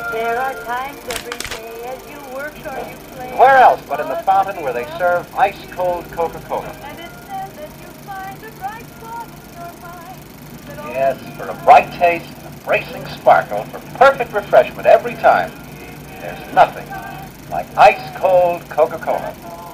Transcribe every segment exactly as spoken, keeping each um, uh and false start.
There are times every day as you work or you play. Where else but in the fountain where they serve ice-cold Coca-Cola? And it's then that you find a bright spot in your mind. that all Yes, for a bright taste, a bracing sparkle, for perfect refreshment every time. There's nothing like ice-cold Coca-Cola.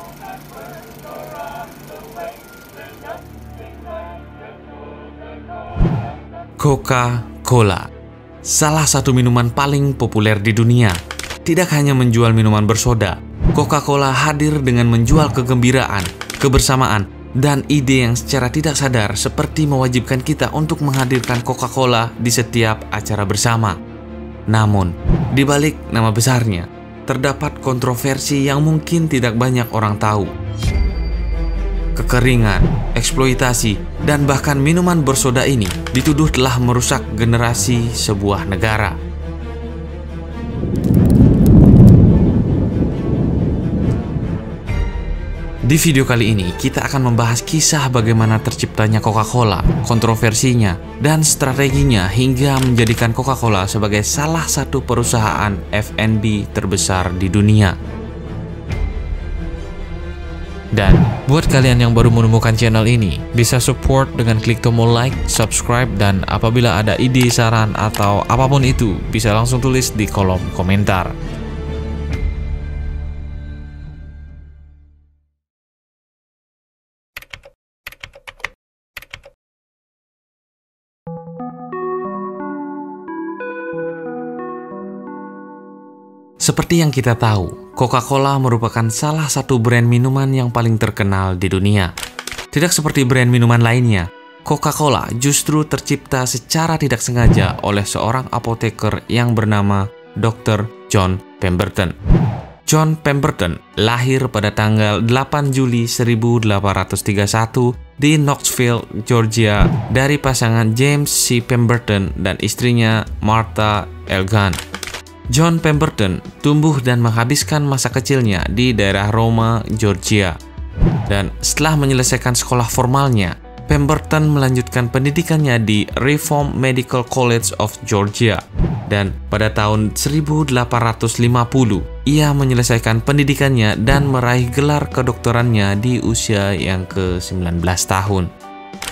Coca-Cola, salah satu minuman paling populer di dunia. Tidak hanya menjual minuman bersoda, Coca-Cola hadir dengan menjual kegembiraan, kebersamaan, dan ide yang secara tidak sadar seperti mewajibkan kita untuk menghadirkan Coca-Cola di setiap acara bersama. Namun, di balik nama besarnya, terdapat kontroversi yang mungkin tidak banyak orang tahu. Kekeringan, eksploitasi, dan bahkan minuman bersoda ini dituduh telah merusak generasi sebuah negara. Di video kali ini, kita akan membahas kisah bagaimana terciptanya Coca-Cola, kontroversinya, dan strateginya hingga menjadikan Coca-Cola sebagai salah satu perusahaan F and B terbesar di dunia. Dan buat kalian yang baru menemukan channel ini, bisa support dengan klik tombol like, subscribe, dan apabila ada ide, saran, atau apapun itu, bisa langsung tulis di kolom komentar. Seperti yang kita tahu, Coca-Cola merupakan salah satu brand minuman yang paling terkenal di dunia. Tidak seperti brand minuman lainnya, Coca-Cola justru tercipta secara tidak sengaja oleh seorang apoteker yang bernama dokter John Pemberton. John Pemberton lahir pada tanggal delapan Juli seribu delapan ratus tiga puluh satu di Knoxville, Georgia dari pasangan James C. Pemberton dan istrinya Martha Elgan. John Pemberton tumbuh dan menghabiskan masa kecilnya di daerah Roma, Georgia. Dan setelah menyelesaikan sekolah formalnya, Pemberton melanjutkan pendidikannya di Reform Medical College of Georgia. Dan pada tahun seribu delapan ratus lima puluh, ia menyelesaikan pendidikannya dan meraih gelar kedokterannya di usia yang ke sembilan belas tahun.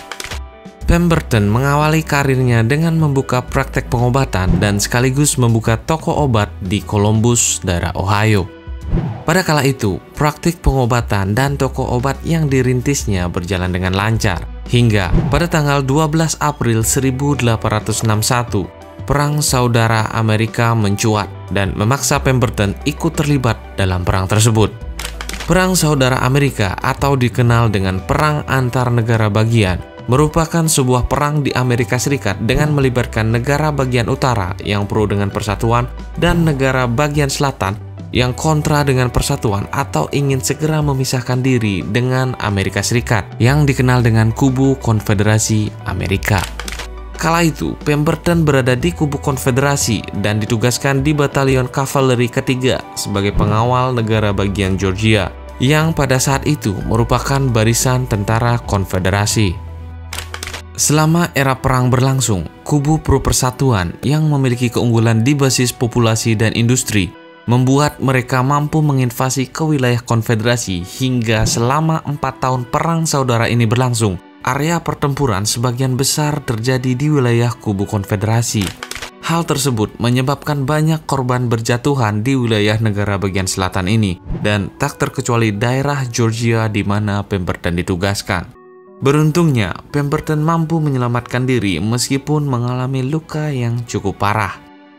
Pemberton mengawali karirnya dengan membuka praktek pengobatan dan sekaligus membuka toko obat di Columbus, daerah Ohio. Pada kala itu, praktik pengobatan dan toko obat yang dirintisnya berjalan dengan lancar. Hingga pada tanggal dua belas April seribu delapan ratus enam puluh satu, Perang Saudara Amerika mencuat dan memaksa Pemberton ikut terlibat dalam perang tersebut. Perang Saudara Amerika atau dikenal dengan Perang Antar Negara Bagian merupakan sebuah perang di Amerika Serikat dengan melibatkan negara bagian utara yang pro dengan persatuan dan negara bagian selatan yang kontra dengan persatuan atau ingin segera memisahkan diri dengan Amerika Serikat yang dikenal dengan kubu Konfederasi Amerika. Kala itu, Pemberton berada di kubu Konfederasi dan ditugaskan di Batalion Kavaleri ketiga sebagai pengawal negara bagian Georgia yang pada saat itu merupakan barisan tentara Konfederasi. Selama era perang berlangsung, kubu pro persatuan yang memiliki keunggulan di basis populasi dan industri membuat mereka mampu menginvasi ke wilayah konfederasi hingga selama empat tahun perang saudara ini berlangsung. Area pertempuran sebagian besar terjadi di wilayah kubu konfederasi. Hal tersebut menyebabkan banyak korban berjatuhan di wilayah negara bagian selatan ini dan tak terkecuali daerah Georgia di mana Pemberton ditugaskan. Beruntungnya, Pemberton mampu menyelamatkan diri meskipun mengalami luka yang cukup parah.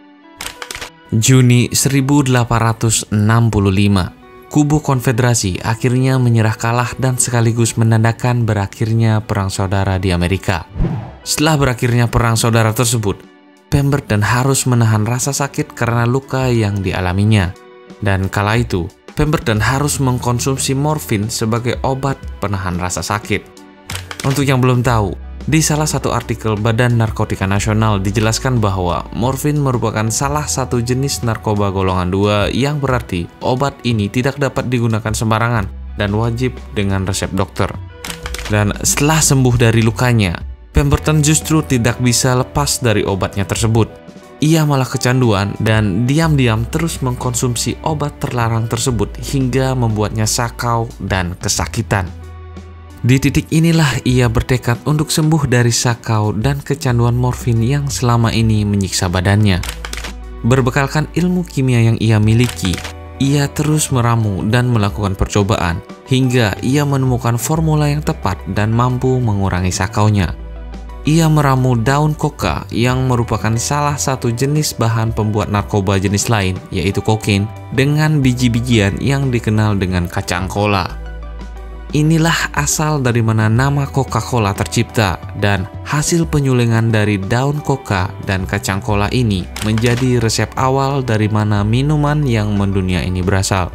Juni seribu delapan ratus enam puluh lima, kubu konfederasi akhirnya menyerah kalah dan sekaligus menandakan berakhirnya Perang Saudara di Amerika. Setelah berakhirnya Perang Saudara tersebut, Pemberton harus menahan rasa sakit karena luka yang dialaminya. Dan kala itu, Pemberton harus mengkonsumsi morfin sebagai obat penahan rasa sakit. Untuk yang belum tahu, di salah satu artikel Badan Narkotika Nasional dijelaskan bahwa morfin merupakan salah satu jenis narkoba golongan dua yang berarti obat ini tidak dapat digunakan sembarangan dan wajib dengan resep dokter. Dan setelah sembuh dari lukanya, Pemberton justru tidak bisa lepas dari obatnya tersebut. ia malah kecanduan dan diam-diam terus mengkonsumsi obat terlarang tersebut hingga membuatnya sakau dan kesakitan. Di titik inilah ia bertekad untuk sembuh dari sakau dan kecanduan morfin yang selama ini menyiksa badannya. Berbekalkan ilmu kimia yang ia miliki, ia terus meramu dan melakukan percobaan hingga ia menemukan formula yang tepat dan mampu mengurangi sakaunya. Ia meramu daun koka yang merupakan salah satu jenis bahan pembuat narkoba jenis lain, yaitu kokain, dengan biji-bijian yang dikenal dengan kacang kola. Inilah asal dari mana nama Coca-Cola tercipta, dan hasil penyulingan dari daun koka dan kacang kola ini menjadi resep awal dari mana minuman yang mendunia ini berasal.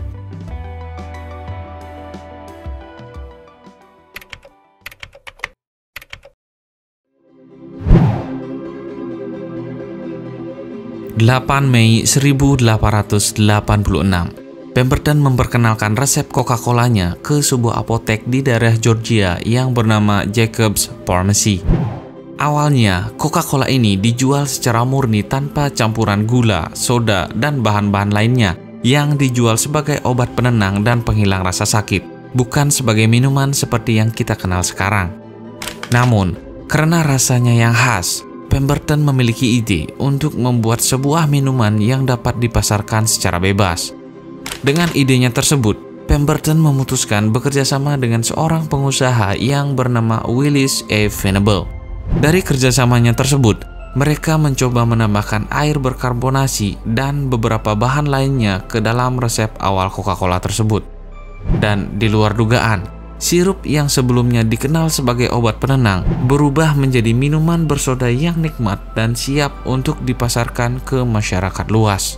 delapan Mei seribu delapan ratus delapan puluh enam, Pemberton memperkenalkan resep Coca-Colanya ke sebuah apotek di daerah Georgia yang bernama Jacob's Pharmacy. Awalnya, Coca-Cola ini dijual secara murni tanpa campuran gula, soda, dan bahan-bahan lainnya yang dijual sebagai obat penenang dan penghilang rasa sakit, bukan sebagai minuman seperti yang kita kenal sekarang. Namun, karena rasanya yang khas, Pemberton memiliki ide untuk membuat sebuah minuman yang dapat dipasarkan secara bebas. Dengan idenya tersebut, Pemberton memutuskan bekerja sama dengan seorang pengusaha yang bernama Willis A. Venable. Dari kerjasamanya tersebut, mereka mencoba menambahkan air berkarbonasi dan beberapa bahan lainnya ke dalam resep awal Coca-Cola tersebut. Dan di luar dugaan, sirup yang sebelumnya dikenal sebagai obat penenang berubah menjadi minuman bersoda yang nikmat dan siap untuk dipasarkan ke masyarakat luas.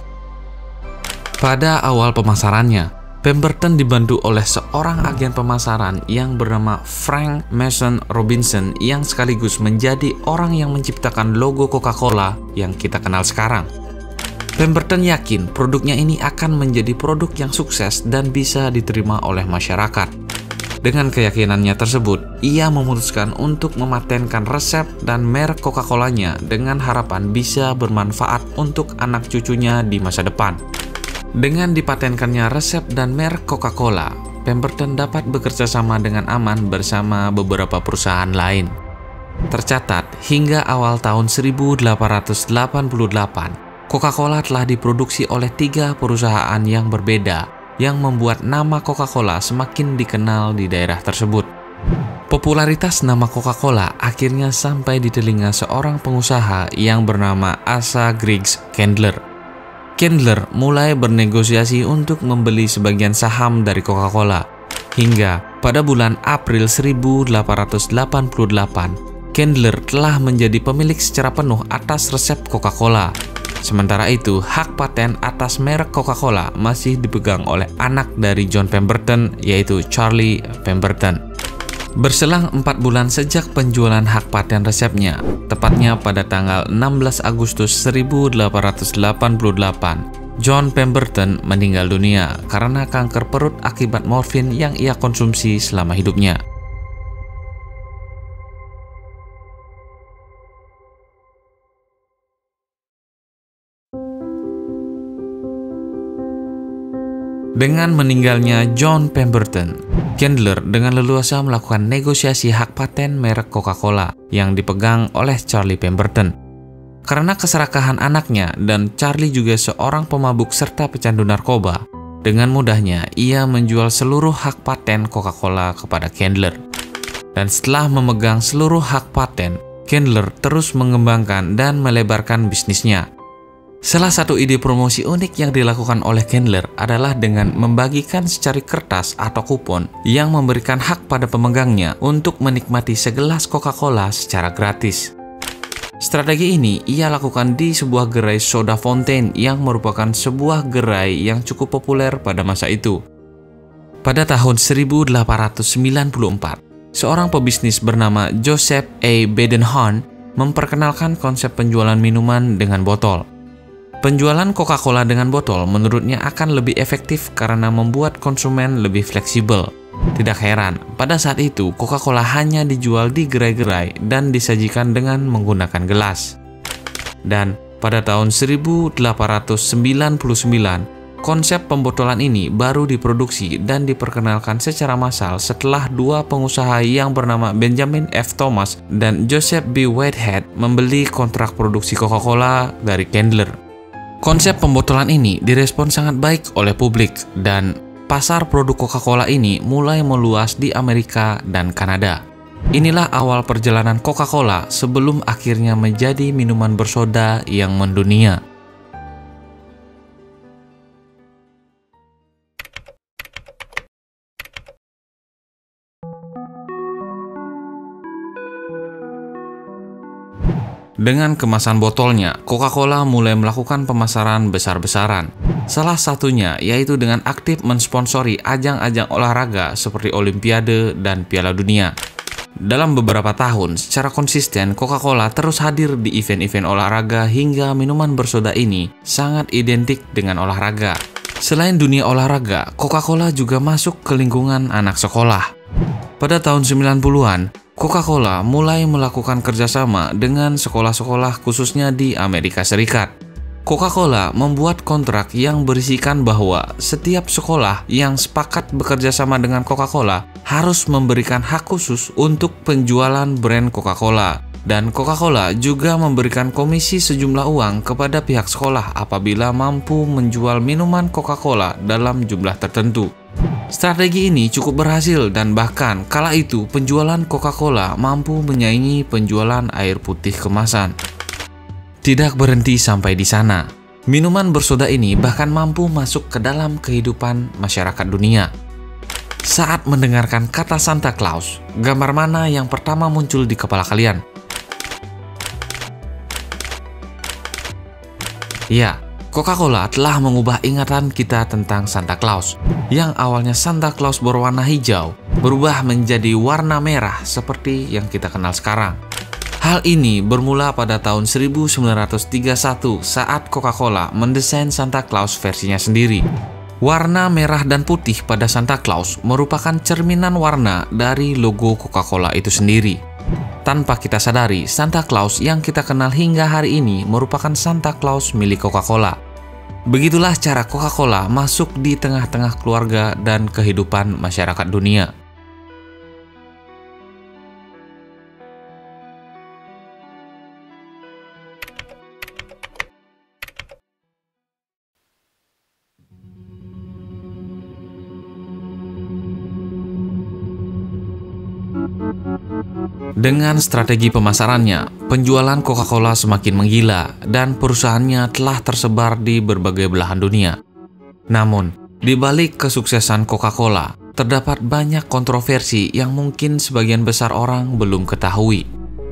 Pada awal pemasarannya, Pemberton dibantu oleh seorang agen pemasaran yang bernama Frank Mason Robinson yang sekaligus menjadi orang yang menciptakan logo Coca-Cola yang kita kenal sekarang. Pemberton yakin produknya ini akan menjadi produk yang sukses dan bisa diterima oleh masyarakat. Dengan keyakinannya tersebut, ia memutuskan untuk mematenkan resep dan merek Coca-Colanya dengan harapan bisa bermanfaat untuk anak cucunya di masa depan. Dengan dipatenkannya resep dan merek Coca-Cola, Pemberton dapat bekerja sama dengan aman bersama beberapa perusahaan lain. Tercatat, hingga awal tahun seribu delapan ratus delapan puluh delapan, Coca-Cola telah diproduksi oleh tiga perusahaan yang berbeda, yang membuat nama Coca-Cola semakin dikenal di daerah tersebut. Popularitas nama Coca-Cola akhirnya sampai di telinga seorang pengusaha yang bernama Asa Griggs Candler. Candler mulai bernegosiasi untuk membeli sebagian saham dari Coca-Cola, hingga pada bulan April seribu delapan ratus delapan puluh delapan, Candler telah menjadi pemilik secara penuh atas resep Coca-Cola. Sementara itu, hak paten atas merek Coca-Cola masih dipegang oleh anak dari John Pemberton, yaitu Charlie Pemberton. Berselang empat bulan sejak penjualan hak paten resepnya, tepatnya pada tanggal enam belas Agustus seribu delapan ratus delapan puluh delapan, John Pemberton meninggal dunia karena kanker perut akibat morfin yang ia konsumsi selama hidupnya. Dengan meninggalnya John Pemberton, Candler dengan leluasa melakukan negosiasi hak paten merek Coca-Cola yang dipegang oleh Charlie Pemberton. Karena keserakahan anaknya dan Charlie juga seorang pemabuk serta pecandu narkoba, dengan mudahnya ia menjual seluruh hak paten Coca-Cola kepada Candler. Dan setelah memegang seluruh hak paten, Candler terus mengembangkan dan melebarkan bisnisnya. Salah satu ide promosi unik yang dilakukan oleh Candler adalah dengan membagikan secari kertas atau kupon yang memberikan hak pada pemegangnya untuk menikmati segelas Coca-Cola secara gratis. Strategi ini ia lakukan di sebuah gerai soda fountain yang merupakan sebuah gerai yang cukup populer pada masa itu. Pada tahun seribu delapan ratus sembilan puluh empat, seorang pebisnis bernama Joseph A. Badenhorn memperkenalkan konsep penjualan minuman dengan botol. Penjualan Coca-Cola dengan botol menurutnya akan lebih efektif karena membuat konsumen lebih fleksibel. Tidak heran, pada saat itu Coca-Cola hanya dijual di gerai-gerai dan disajikan dengan menggunakan gelas. Dan pada tahun seribu delapan ratus sembilan puluh sembilan, konsep pembotolan ini baru diproduksi dan diperkenalkan secara massal setelah dua pengusaha yang bernama Benjamin F. Thomas dan Joseph B. Whitehead membeli kontrak produksi Coca-Cola dari Candler. Konsep pembotolan ini direspon sangat baik oleh publik dan pasar produk Coca-Cola ini mulai meluas di Amerika dan Kanada. Inilah awal perjalanan Coca-Cola sebelum akhirnya menjadi minuman bersoda yang mendunia. Dengan kemasan botolnya, Coca-Cola mulai melakukan pemasaran besar-besaran. Salah satunya yaitu dengan aktif mensponsori ajang-ajang olahraga seperti Olimpiade dan Piala Dunia. Dalam beberapa tahun, secara konsisten Coca-Cola terus hadir di event-event olahraga hingga minuman bersoda ini sangat identik dengan olahraga. Selain dunia olahraga, Coca-Cola juga masuk ke lingkungan anak sekolah. Pada tahun sembilan puluhan, Coca-Cola mulai melakukan kerjasama dengan sekolah-sekolah khususnya di Amerika Serikat. Coca-Cola membuat kontrak yang berisikan bahwa setiap sekolah yang sepakat bekerja sama dengan Coca-Cola harus memberikan hak khusus untuk penjualan brand Coca-Cola. Dan Coca-Cola juga memberikan komisi sejumlah uang kepada pihak sekolah apabila mampu menjual minuman Coca-Cola dalam jumlah tertentu. Strategi ini cukup berhasil dan bahkan kala itu penjualan Coca-Cola mampu menyaingi penjualan air putih kemasan. Tidak berhenti sampai di sana. Minuman bersoda ini bahkan mampu masuk ke dalam kehidupan masyarakat dunia. Saat mendengarkan kata Santa Claus, gambar mana yang pertama muncul di kepala kalian? Ya, Coca-Cola telah mengubah ingatan kita tentang Santa Claus. Yang awalnya Santa Claus berwarna hijau, berubah menjadi warna merah seperti yang kita kenal sekarang. Hal ini bermula pada tahun seribu sembilan ratus tiga puluh satu saat Coca-Cola mendesain Santa Claus versinya sendiri. Warna merah dan putih pada Santa Claus merupakan cerminan warna dari logo Coca-Cola itu sendiri. Tanpa kita sadari, Santa Claus yang kita kenal hingga hari ini merupakan Santa Claus milik Coca-Cola. Begitulah cara Coca-Cola masuk di tengah-tengah keluarga dan kehidupan masyarakat dunia. Dengan strategi pemasarannya, penjualan Coca-Cola semakin menggila dan perusahaannya telah tersebar di berbagai belahan dunia. Namun, di balik kesuksesan Coca-Cola, terdapat banyak kontroversi yang mungkin sebagian besar orang belum ketahui.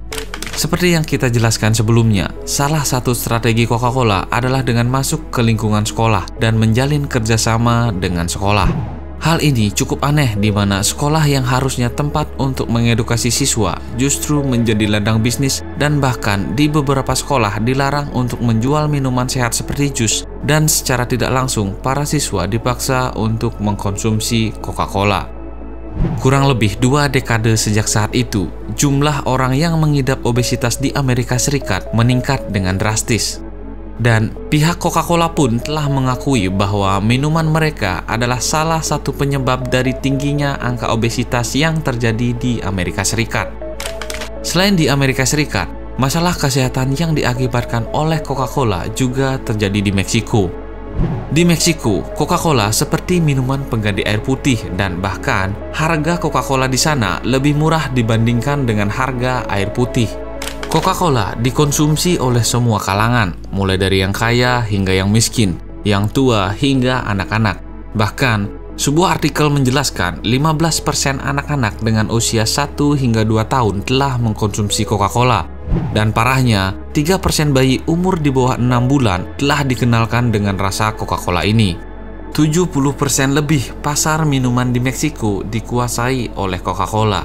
Seperti yang kita jelaskan sebelumnya, salah satu strategi Coca-Cola adalah dengan masuk ke lingkungan sekolah dan menjalin kerjasama dengan sekolah. Hal ini cukup aneh di mana sekolah yang harusnya tempat untuk mengedukasi siswa justru menjadi ladang bisnis dan bahkan di beberapa sekolah dilarang untuk menjual minuman sehat seperti jus dan secara tidak langsung para siswa dipaksa untuk mengkonsumsi Coca-Cola. Kurang lebih dua dekade sejak saat itu, jumlah orang yang mengidap obesitas di Amerika Serikat meningkat dengan drastis. Dan pihak Coca-Cola pun telah mengakui bahwa minuman mereka adalah salah satu penyebab dari tingginya angka obesitas yang terjadi di Amerika Serikat. Selain di Amerika Serikat, masalah kesehatan yang diakibatkan oleh Coca-Cola juga terjadi di Meksiko. Di Meksiko, Coca-Cola seperti minuman pengganti air putih dan bahkan harga Coca-Cola di sana lebih murah dibandingkan dengan harga air putih. Coca-Cola dikonsumsi oleh semua kalangan, mulai dari yang kaya hingga yang miskin, yang tua hingga anak-anak. Bahkan, sebuah artikel menjelaskan lima belas persen anak-anak dengan usia satu hingga dua tahun telah mengkonsumsi Coca-Cola. Dan parahnya, tiga persen bayi umur di bawah enam bulan telah dikenalkan dengan rasa Coca-Cola ini. tujuh puluh persen lebih pasar minuman di Meksiko dikuasai oleh Coca-Cola.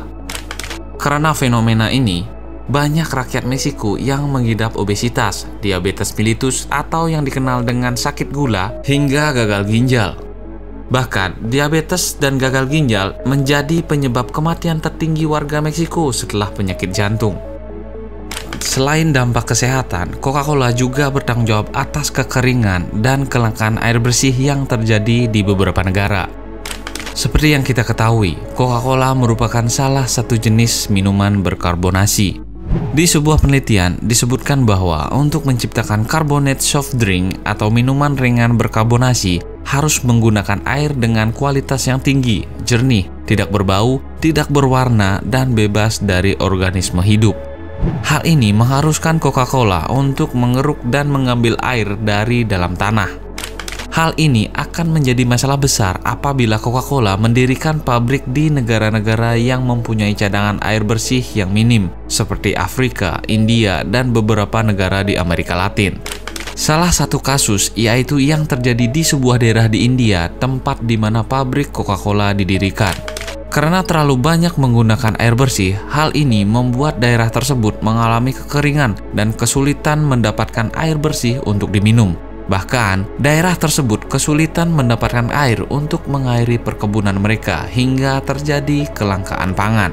Karena fenomena ini, banyak rakyat Meksiko yang mengidap obesitas, diabetes mellitus atau yang dikenal dengan sakit gula hingga gagal ginjal. Bahkan, diabetes dan gagal ginjal menjadi penyebab kematian tertinggi warga Meksiko setelah penyakit jantung. selain dampak kesehatan, Coca-Cola juga bertanggung jawab atas kekeringan dan kelangkaan air bersih yang terjadi di beberapa negara. Seperti yang kita ketahui, Coca-Cola merupakan salah satu jenis minuman berkarbonasi. Di sebuah penelitian disebutkan bahwa untuk menciptakan carbonate soft drink atau minuman ringan berkarbonasi harus menggunakan air dengan kualitas yang tinggi, jernih, tidak berbau, tidak berwarna, dan bebas dari organisme hidup. Hal ini mengharuskan Coca-Cola untuk mengeruk dan mengambil air dari dalam tanah. Hal ini akan menjadi masalah besar apabila Coca-Cola mendirikan pabrik di negara-negara yang mempunyai cadangan air bersih yang minim, seperti Afrika, India, dan beberapa negara di Amerika Latin. Salah satu kasus yaitu yang terjadi di sebuah daerah di India, tempat di mana pabrik Coca-Cola didirikan. Karena terlalu banyak menggunakan air bersih, hal ini membuat daerah tersebut mengalami kekeringan dan kesulitan mendapatkan air bersih untuk diminum. Bahkan, daerah tersebut kesulitan mendapatkan air untuk mengairi perkebunan mereka hingga terjadi kelangkaan pangan.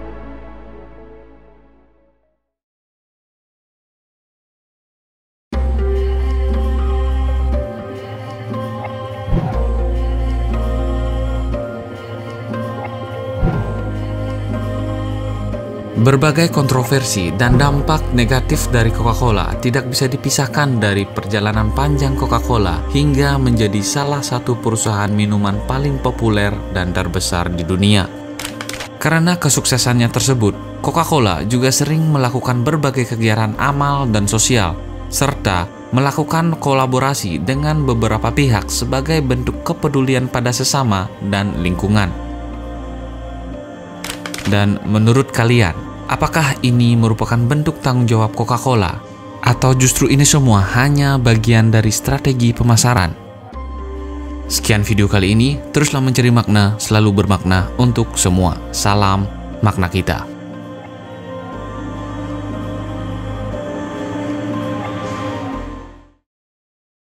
Berbagai kontroversi dan dampak negatif dari Coca-Cola tidak bisa dipisahkan dari perjalanan panjang Coca-Cola hingga menjadi salah satu perusahaan minuman paling populer dan terbesar di dunia. Karena kesuksesannya tersebut, Coca-Cola juga sering melakukan berbagai kegiatan amal dan sosial, serta melakukan kolaborasi dengan beberapa pihak sebagai bentuk kepedulian pada sesama dan lingkungan. Dan menurut kalian, apakah ini merupakan bentuk tanggung jawab Coca-Cola? Atau justru ini semua hanya bagian dari strategi pemasaran? Sekian video kali ini, teruslah mencari makna, selalu bermakna untuk semua. Salam makna kita.